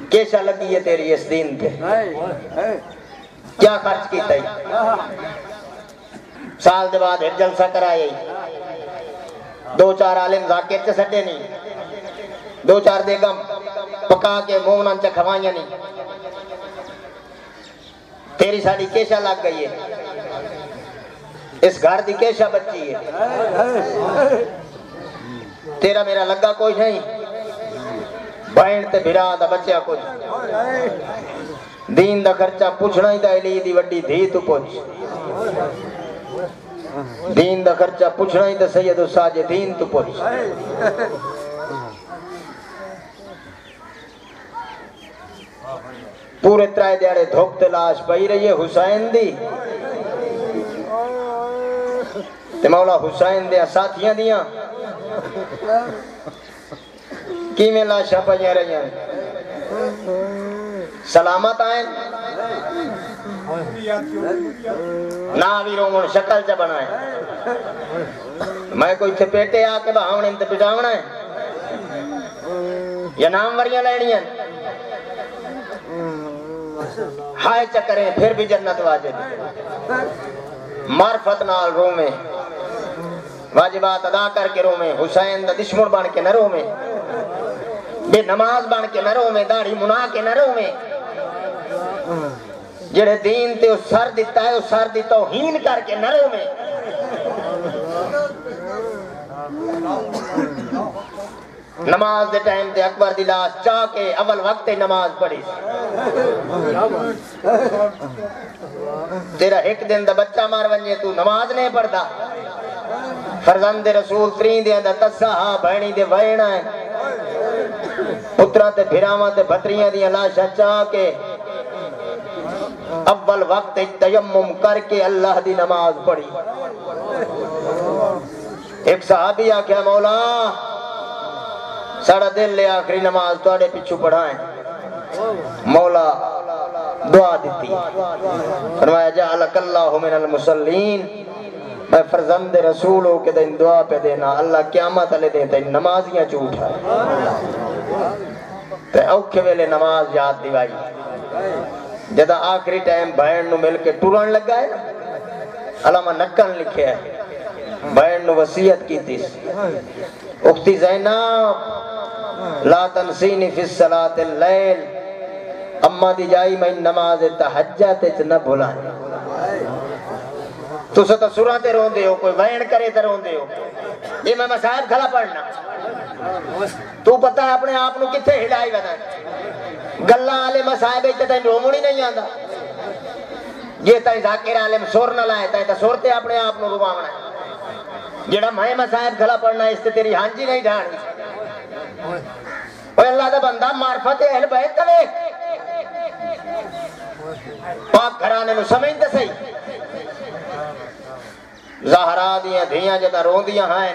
کیشا لگی ہے تیری اس دین پہ کیا خرچ کیتا ہی سال دے بعد ایک جلسہ کرائے دو چار عالم ذاکر چا سٹے نہیں دو چار دیگم پکا کے مومنان چا کھوائیاں نہیں تیری ساڑی کیشا لگ گئی ہے اس گھر دی کیشا بچی ہے تیرا میرا لگا کوئی نہیں بہن تے بھرا دا بچیا کچھ دین دا خرچہ پوچھنا ہی دا علی دی وڈی دھی تو پوچھ دین دا خرچہ پوچھنا ہی دا سید و ساجدین تو پوچھ پورے ترائے دیارے دھوک تلاش پہی رہی ہے حسین دی تے مولا حسین دیا ساتھیاں دیاں کی میں لاشا پہیاں رہی ہیں سلامت آئیں ناوی رومن شکل چا بنائیں میں کوئی تھے پیٹے آکے بہاؤنے انتے پٹاؤنا ہے یا نام وریاں لینی ہیں ہائے چکریں پھر بھی جنت واجب معرفت نال رومیں واجبات ادا کر کے رومیں حسین دا دشمن بان کے نہ رومیں بے نماز بان کے نہ رومیں داڑھی منا کے نہ رومیں جڑے دین تے اس سر دیتا ہے اس سر دی توہین کر کے نہ رومیں نماز دے ٹائم تے اکبر دی لاش چاہ کے اول وقت نماز پڑھی تیرا ایک دن دا بچہ مار ونجے تو نماز نہیں پڑھتا فرزند رسول ترین دے اندر تسا ہاں بہنی دے وینا ہے پترہ تے بھراواں تے بھتریاں دیا لاشا چاہ کے اول وقت تیمم کر کے اللہ دی نماز پڑھی ایک صحابی آکھیا مولا ساڑا دل لے آخری نماز توڑے پچھو پڑھائیں مولا دعا دیتی فرمایا جعلک اللہ من المسلین میں فرزند رسول ہو کے دن دعا پہ دینا اللہ قیامت علی دیتا ہے نمازیاں چوٹھا ہے تے اوکھے ویلے نماز یاد دیوائی جدہ آخری ٹائم بہن نو مل کے ٹورن لگ گئے علامہ نکن لکھے ہے بہن نو وصیت کی تیس اختی زینب لا تنسینی فی الصلاة اللیل اما دی جائی میں نماز تحجت نہ بھلائیں تو ستا سورہ تے رون دے ہو کوئی وین کرے تے رون دے ہو یہ میں مسائب کھلا پڑھنا تو پتہ ہے اپنے آپ نو کتھے ہلائی بنا گلہ آلے مسائب ایتے تین رومونی نہیں آندہ یہ تین ذاکر عالم سور نہ لائے تین سورتے اپنے آپ نو روامنا جڑا میں مسائب کھلا پڑھنا اس تے تیری ہانجی نہیں ڈھانی اوہ اللہ دا بندہ معرفت اہل بیت کرے پاک گھرانے نو سمجھ دے سہی زہرا دیاں دھیاں جتا رون دیاں ہیں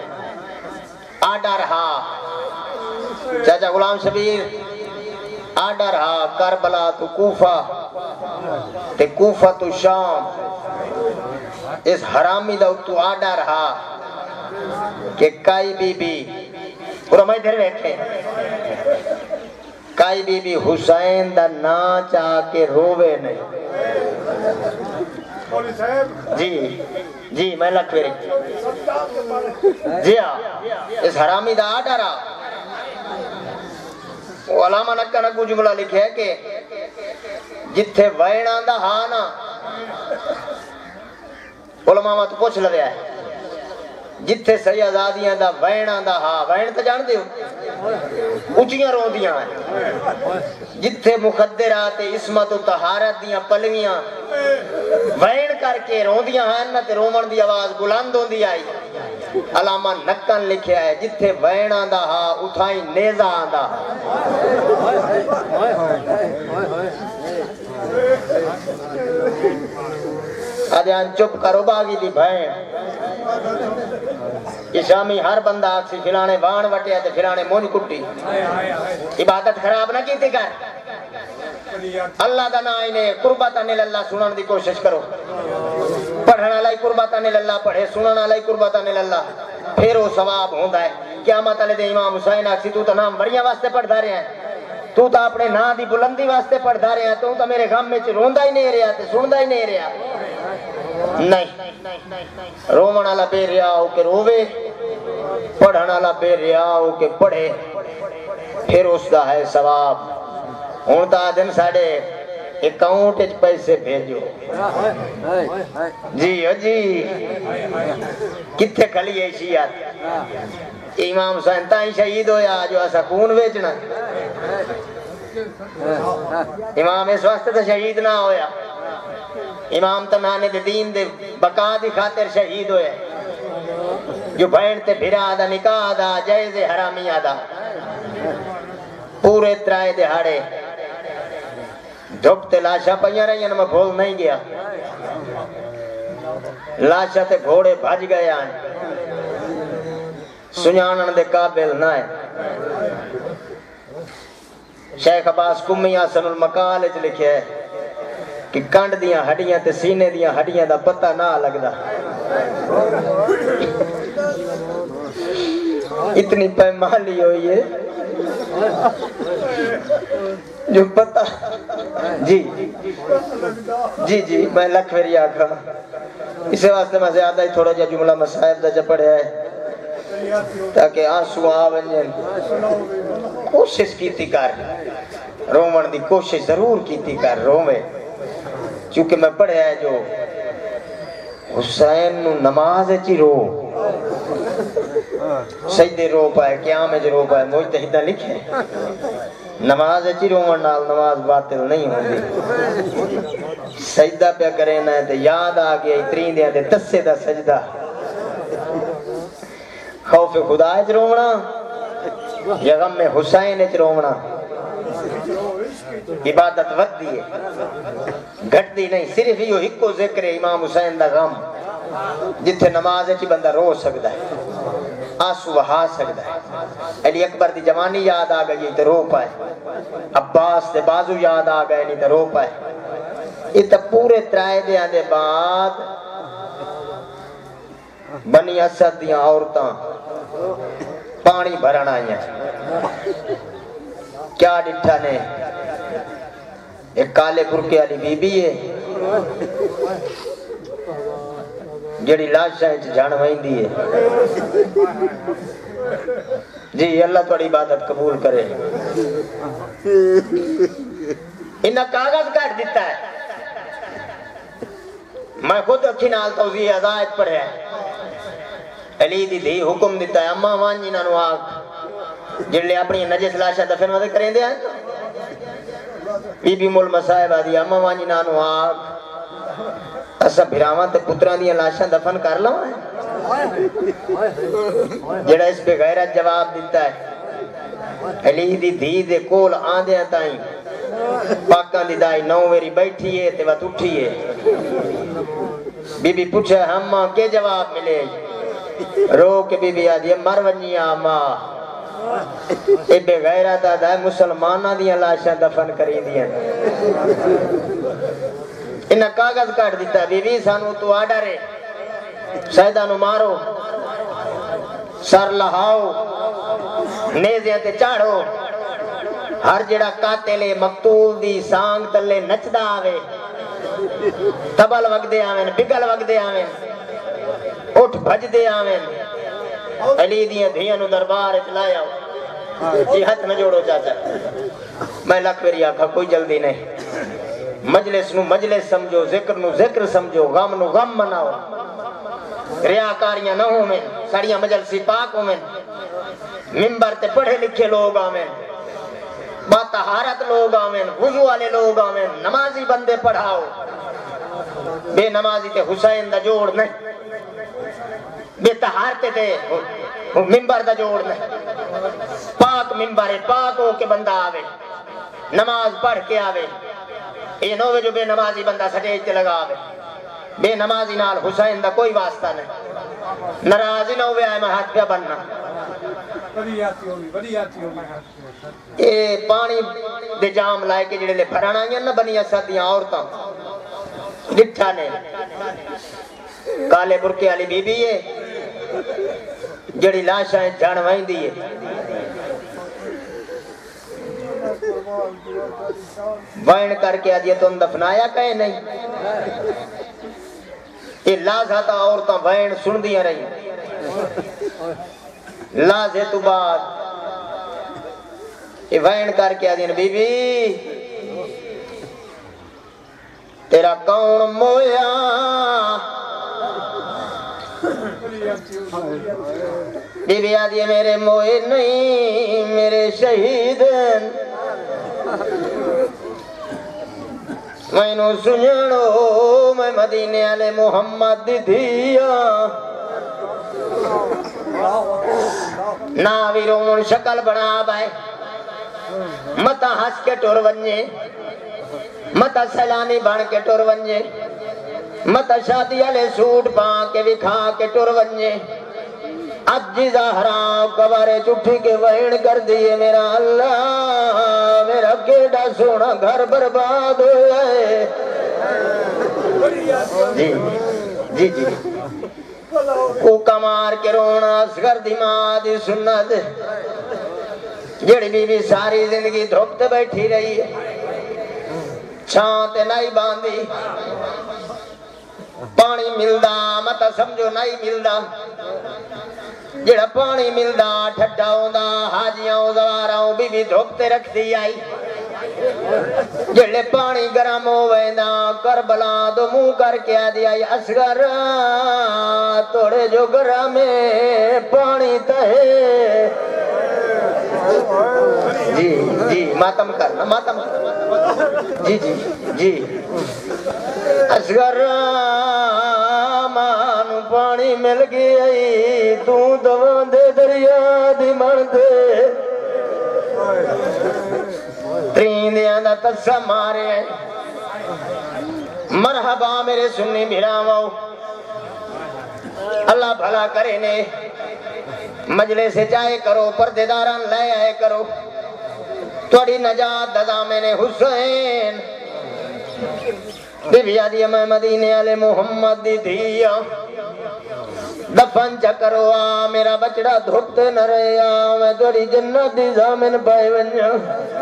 آڈر ہا چاچا غلام شبیر آڈر ہا کربلا تو کوفہ تے کوفہ تو شام اس حرامی دا تو آڈر ہا کہ کائی بی بی اور ہمیں ادھر بیٹھے کائی بی بی حسین دا ناچ آکے روے نہیں جی جی میں لکھ پھر جی ہاں اس حرامی دا آڈر ہا وہ علامہ نکہ نکو جملہ لکھے ہے کہ جتھے وینان دا ہانا علماء تو پوچھ لگیا ہے جتھے سیادادیاں دا وینان دا ہا وین تا جان دے ہو اچھیاں رو دیاں ہیں جتھے مخدرات اسمت و طہارت دیاں پلویاں وین کر کے رو دیاں ہیں نہ تے رومن دی آواز بلند ہوں دی آئی علامہ نکن لکھے ہے جتھے وینان دا ہا اٹھائی نیزہ آندہ آجان چپ کرو باغی دی بھائیں یہ شامی ہر بندہ آکسی فلانے وان وٹے آتے فلانے مونج کٹی عبادت خراب نہ کیتے کر اللہ دا نائنے قربتاً اللہ سنن دی کوشش کرو پڑھنا لائی قربتاً اللہ پڑھے سننا لائی قربتاً اللہ پھر وہ ثواب ہوندہ ہے قیامت علیہ دے امام حسین آکسی تو نام بڑیاں واسطے پڑھ دھارے ہیں تو تا اپنے نا دی بلندی واسطے پڑھدا رہا تو میرے غم میں روندا ہی نہیں رہا تے سندا ہی نہیں رہا نہیں رومن والا بے ریا ہو کے روے پڑھن والا بے ریا ہو کے پڑھے پھر اس دا ہے ثواب ہن تا دن ساڈے اکاؤنٹ وچ پیسے بھیجو جی جی کتھے کھلی ہے شیعت امام حسین تائیں شہید ہویا جو اسا خون ویچنا امام اس واسطے تو شہید نہ ہویا امام تنانے دے دین دے بقا دی خاطر شہید ہویا جو بہن تے بھرا دا نکاح دا جائز حرامیہ دا پورے ترائے دہاڑے دھوپ تے لاشا پہیاں رہی میں بھول نہیں گیا لاشا تے گھوڑے بھج گئے آئیں سنیانن دے قابل نہ ہے شیخ عباس کمی آسن المقال اچھ لکھے ہے کہ کنڈ دیاں ہڈیاں تے سینے دیاں ہڈیاں دا پتہ نہ لگدا اتنی پیمالی ہوئی ہے جو پتہ جی جی جی میں لکھ میری آکھا اسے واسطے میں زیادہ ہی تھوڑا جا جملہ مسائب دا جا پڑھے ہے تاکہ آنسو آونجن کوشش کیتی کر رومن دی کوشش ضرور کیتی کر رومے چونکہ میں پڑھے ہے جو حسین نو نماز چی رو سجدے رو پائے قیام جو رو پائے مجتہدہ لکھے نماز چی رومن نال نماز باطل نہیں ہوندی سجدہ پہ کرے نہ تے یاد آگیا اترین دیا تے تسے دا سجدہ خوف خدا اچ رومنا یا غم میں حسین اچ رومنا عبادت ود دیئے گھٹ دی نہیں صرف یہ ہکو ذکر امام حسین دا غم جتھے نماز اچ بندہ رو سکتا ہے آنسو بہا سکتا ہے علی اکبر دی جوانی یاد آ گئی تو رو پائے عباس دے بازو یاد آ گئے نہیں تو رو پائے یہ تو پورے ترائے دے آنے بعد بنی اسد دیاں عورتاں پانی بھرنا آئیں کیا ڈٹھا نے ایک کالے برکے والی بی بی ہے جڑی لاشاں وچ جان ویندی ہے جی اللہ تھوڑی عبادت قبول کرے انہاں کاغذ کاٹ دیتا ہے میں خود اکھی نال توضیح ہدایت پڑھیا ہے علی دی دھی حکم دیتا ہے اماں وانجی نانو آگ جڑے اپنی نجس لاشا دفن مدد کریں دے ہیں بی بی مول مسائب آدھی اماں وانجی نانو آگ اسا بھراوان تے پتران دیا لاشا دفن کر لوں جڑا اس پہ غیرت جواب دیتا ہے علی دی دھی دے کول آندے تائیں پاکاں دی دائی نو ویری بیٹھی ہے تے وقت اٹھی ہے بی بی پوچھا ہماں کے جواب ملے رو کے بی بی آدھی مر ونی آماں اے بے غیرت آدھا ہے مسلمانہ دیا لاشاں دفن کری دیا انہاں کاغذ کاٹ دیتا ہے بی بی سانو تو آڈا رے سیدانو مارو سر لہاؤ نیزیاں تے چاڑو ہر جڑا قاتل مقتول دی سانگ تلے نچدا آوے تبل وگ دے آویں بگل وگ دے آویں اٹھ بھج دے آویں علی دیاں دھیاں نو دربار چلایا جی ہاتھ نہ جوڑو چاچا میں لکھ میری آنکھا کوئی جلدی نہیں مجلس نو مجلس سمجھو ذکر نو ذکر سمجھو غم نو غم مناؤ ریاکاریاں نہ ہوں میں سڑیاں مجلسی پاک ہوں میں ممبر تے پڑھے لکھے لوگ آمین باتہارت لوگ آمین وضو والے لوگ آمین نمازی بندے پڑھاؤ بے نمازی تے حسین دا جوڑ نہیں بے تہارتے تے ممبر دا جوڑ نہیں پاک ممبر پاک ہو کے بندہ آوے نماز پڑھ کے آوے یہ نوے جو بے نمازی بندہ سٹیج تے لگا آوے بے نمازی نال حسین دا کوئی واسطہ نہیں ناراضی نہ ہوئے آئے میں ہاتھ پہ بننا اے پانی دے جام لائے کے جڑے لے بھرانا یا نہ بنی اسد دیاں عورتاں ڈٹھا نے کالے برکے والی بی بی ہے جڑی لاشاں جان ویندی ہے وین کر کے آج یہ تم دفنایا کہیں نہیں یہ لازہ تا عورتاں وین سن دیا رہی لازے تو بعد یہ وین کر کے آج بی بی تیرا کون مویا بی بی آدھی میرے موئے نہیں میرے شہید میں نو سنجھڑو میں مدینے والے محمد دی دھیا نا بھی رون شکل بنا بائے متا ہس کے ٹور ونجے متا سیلانی بن کے ٹور ونجے متا شادی والے سوٹ پا کے وکھا کے ٹور ونجے اج زہرا کبارے چٹھی کے وین کر دیے میرا اللہ میرا کیڑا سونا گھر برباد ہویا ہے جی جی جی کوکا مار کے رونا اصغر دی ماں دی سنت جڑی بی بی ساری زندگی دھوپتے بیٹھی رہی ہے چھانتے نہیں باندھی پانی ملدا متا سمجھو نہیں ملدا جڑا پانی ملدا ٹھڈا ہوندا حاجیاں زواراں بی بی دھوپتے رکھ دی آئی جڑے پانی گرم ہوویندا کربلا دو منہ کر کے آدھی آئی اصغر توڑے جو گرامے پانی تہے جی جی ماتم کرنا ماتم کرنا جی جی جی اصغر مانو پانی مل گئی تو دوان دے دریا دی من دے تریندیاں دا تسا مارے مرحبا میرے سنی بھراواں اللہ بھلا کرے نے مجلس سے جائے کرو پردے داران لے آئے کرو توڑی نجات دزامین حسین بی بی آدھی میں مدینے والے محمد دی دھیا دفن چکرو آ میرا بچڑا دھوپتے نہ رہے آ میں توڑی جنت دی زامن پائے ونجا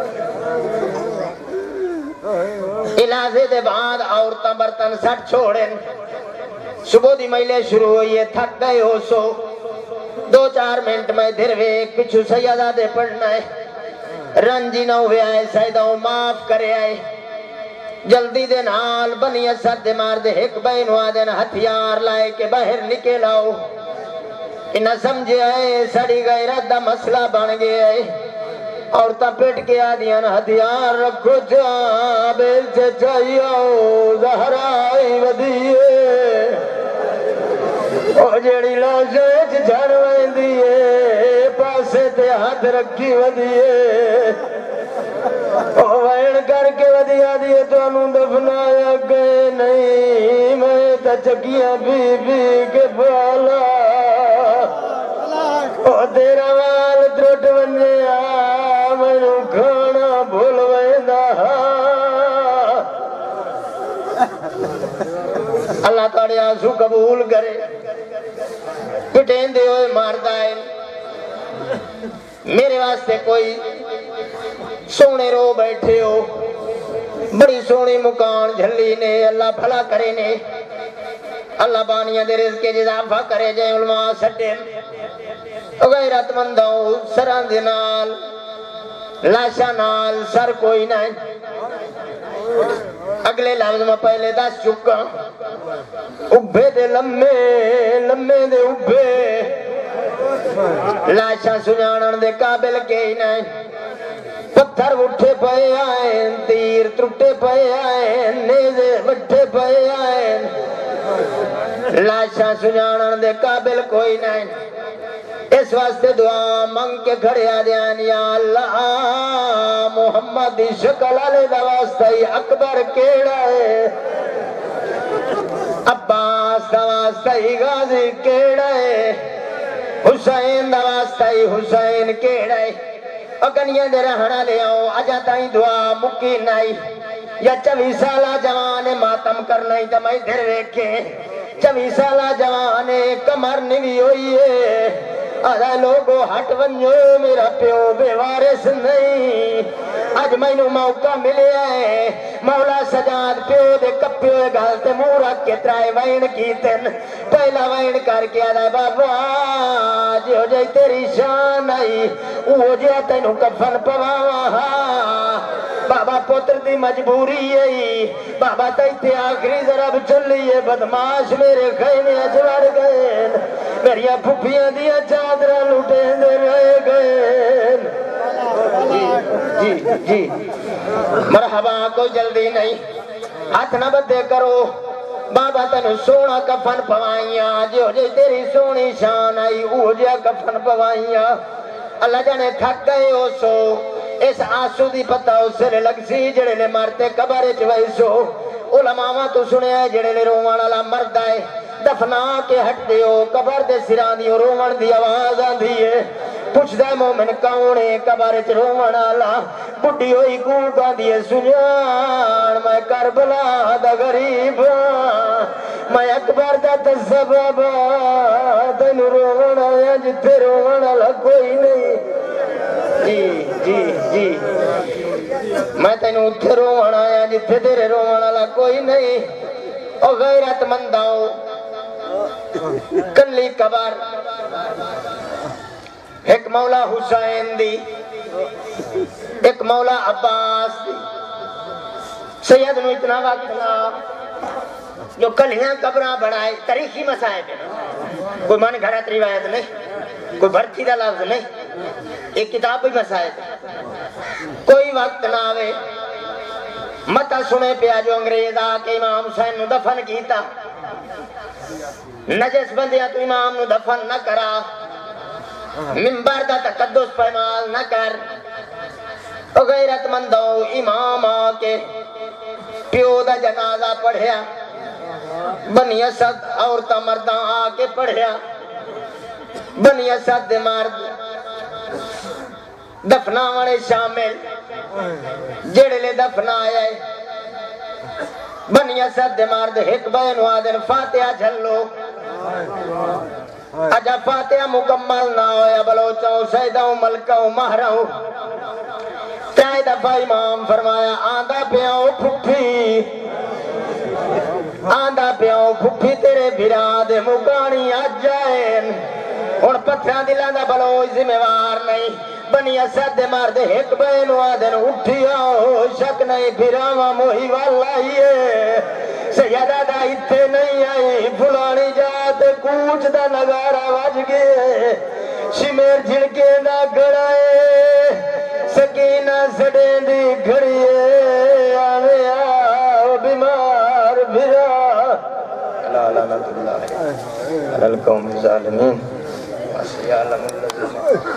علاجے دے بعد عورتاں برتن سٹ چھوڑیں صبح دی مہیلے شروع ہوئی ہے تھک گئے ہو سو 2-4 منٹ میں دھر ویک پچھو سیدہ دے پڑھنا ہے رنجی نہ ہوئے آئے سیدہوں معاف کرے آئے جلدی دے نال بنی اسد دے مار دے ایک بین ہوا دے ہتھیار لائے کے باہر نکل آؤ انہا سمجھے آئے سڑی گئی ردہ مسئلہ بن گئے آئے عورتاں پیٹ کے آدیاں ہتھیار رکھو جا بیل سے چاہیے آؤ زہرائی ودیے او جیڑی لاشے جھڑ وین دیئے پاسے تے ہاتھ رکھی ودیے او وین کر کے ودیا دیئے تو انہوں دفنایا گئے نہیں میں تا چکیاں بی بی کے پالا او تیرا وال ترٹ ونجے آ میں کھانا بھول ویندہ اللہ تعالی آنسو قبول کرے پٹین دے ہوئے ماردا ہے میرے واسطے کوئی سونے رو بیٹھے ہو بڑی سونی مکان جھلی نے اللہ بھلا کرے نے اللہ بانیاں دے رزق کے اضافہ کرے جائے علماء سٹے غیرت مندوں سران دے نال لاشا نال سر کوئی نہ اگلے لفظ میں پہلے دس چکا ابھے دے لمے دے ابھے لاشا سنانن دے قابل کے ہی نہ پتھر اٹھے پئے آئیں تیر ترٹے پئے آئیں نیزے وٹھے پئے آئیں لاشا سنانن دے قابل کوئی نہ اس واسطے دعا منگ کے کھڑے آدیان یا اللہ محمد دی شکل علی دا واسطہ اکبر کیڑا ہے عباس دا واسطہ غازی کیڑا ہے حسین دا واسطہ حسین کیڑا ہے اگنیاں دے رہنا لے آؤ اجا تائیں دعا مکی نہیں یا 24 سالہ جوانے ماتم کرنا ہی تمہیں دھر ویکھے 24 سالہ جوانے کمر نوی ہوئی ہے آدھا لوگو ہٹ ونجو میرا پیو بے وارث نہیں اج مینوں موقع ملیا ہے مولا سجاد پیو دے کپے ہوئے گل تے منہ رکھ کے ترائے وین کیتن پہلا وین کر کے آدھا بابا جو جی تیری شان آئی وہ جی تینوں کفن پواواں بابا پتر دی مجبوری ہے بابا تیتے آخری ضرب چلیے بدماش میرے خیمے اجوڑ گئے میری پھپیاں دیا چادرہ لٹیں دے رہے گئے جی جی مرحبا کوئی جلدی نہیں ہاتھ نہ بدے کرو بابا تینو سونا کفن پوائیاں جو جی تیری سونی شان آئی وہ جی کفن پوائیاں اللہ جانے تھک گئے ہو سو اس آنسو دی پتہ اس سے لگ سی جڑے لے مارتے قبر چوائسو علماء تو سنے ہیں جڑے لے روان والا مرد آئے دفنا کے ہٹ دیو قبر دے سران دیو روان دی آواز آن دیئے پوچھ دے مومن کاؤنے قبر چ روان والا بڑی ہوئی گونگا دیئے سنیان میں کربلا دا غریب میں اکبر دا تسبب تین روان آیا جتے روان والا کوئی نہیں جی جی جی میں تینوں اتھے روان آیا جتے تیرے روان والا کوئی نہیں او غیرت منداؤ کلی قبر ایک مولا حسین دی ایک مولا عباس دی سید نو اتنا وقت نا جو کلیاں قبرہ بڑھائے تاریخی مسائل کوئی من گھرات روایت نہیں کوئی بھرتی دا لفظ نہیں ایک کتاب بھی مسائل کوئی وقت نہ آوے متا سنے پیا جو انگریز آکے امام حسین نو دفن کیتا نجس بندیا تو امام نو دفن نہ کرا منبر دا تقدس پیمال نہ کر او غیرت مندوں امام آکے پیو دا جنازہ پڑھیا بنی اسد عورتہ مرداں آکے پڑھیا بنی اسد دے مرد دفنا والے شامل جڑے لے دفنا آئے بنی اسد دے مرد ایک بین وادن فاتحہ جھلو اجا فاتحہ مکمل نہ ہویا بلوچاؤں سیدہوں ملکہوں مہرہوں ترائی دفعہ امام فرمایا آندھا پیاؤں پھپھی آندھا پیاؤں پھپھی تیرے بھراد مکانی آج جائیں ان پتھران دلان دا بلوچ ذمہوار نہیں بنی اسد مرد ایک بین وادن اٹھی آؤ شک نہیں بھراما موہی والا ہیے سیدہ دا اتھے نہیں آئی فلانی جات کوچ دا نگارہ واج گئے شمیر جھڑکے نہ گڑائے سکینہ سڑیں دی گھڑیے آنے آؤ بیمار بھرا لا لعنت اللہ علی القوم الظالمین وَسِيَعْلَمُ الَّذِينَ